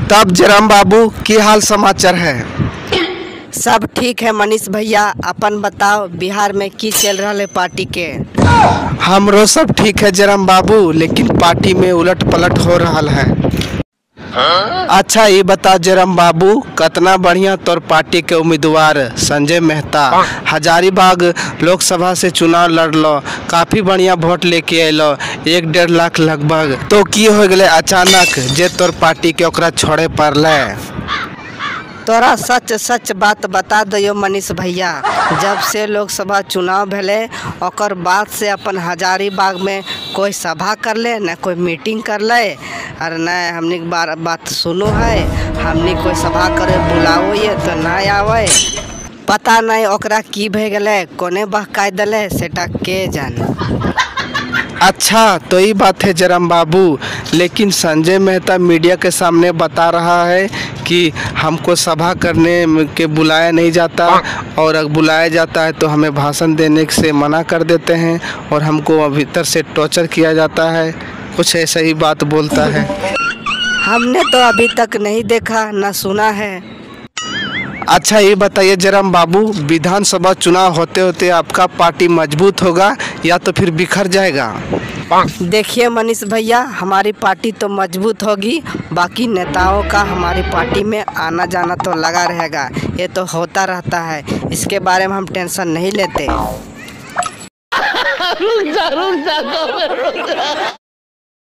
तब जयराम बाबू की हाल समाचार है? सब ठीक है मनीष भैया, अपन बताओ बिहार में की चल रहा है पार्टी के? हमरो सब ठीक है जयराम बाबू, लेकिन पार्टी में उलट पलट हो रहा है। अच्छा ये बता जयराम बाबू, कितना बढ़िया तौर पार्टी के उम्मीदवार संजय मेहता हजारीबाग लोकसभा से चुनाव लड़लो, काफी बढ़िया वोट लेके अलो 1-1.5 लाख लगभग। तो की हो गए अचानक जे तोर पार्टी के ओकरा छोड़े पड़ले? तोरा सच सच बात बता दियो मनीष भैया, जब से लोकसभा चुनाव भले ओकर बाद से अपन हजारीबाग में कोई सभा कर ले न कोई मीटिंग कर ले, और न हमने बात सुनो है, हमने कोई सभा करे बुलाओ ये तो ना आवे। पता नहीं ओकरा की भे गले, कोने बहकाय दले सेटा के जाने। अच्छा तो ये बात है जयराम बाबू, लेकिन संजय मेहता मीडिया के सामने बता रहा है कि हमको सभा करने के बुलाया नहीं जाता, और अगर बुलाया जाता है तो हमें भाषण देने से मना कर देते हैं और हमको भीतर से टॉर्चर किया जाता है, कुछ ऐसा ही बात बोलता है। हमने तो अभी तक नहीं देखा न सुना है। अच्छा ये बताइए जयराम बाबू, विधानसभा चुनाव होते होते आपका पार्टी मजबूत होगा या तो फिर बिखर जाएगा? देखिए मनीष भैया, हमारी पार्टी तो मजबूत होगी, बाकी नेताओं का हमारी पार्टी में आना जाना तो लगा रहेगा, ये तो होता रहता है, इसके बारे में हम टेंशन नहीं लेते। रुक जा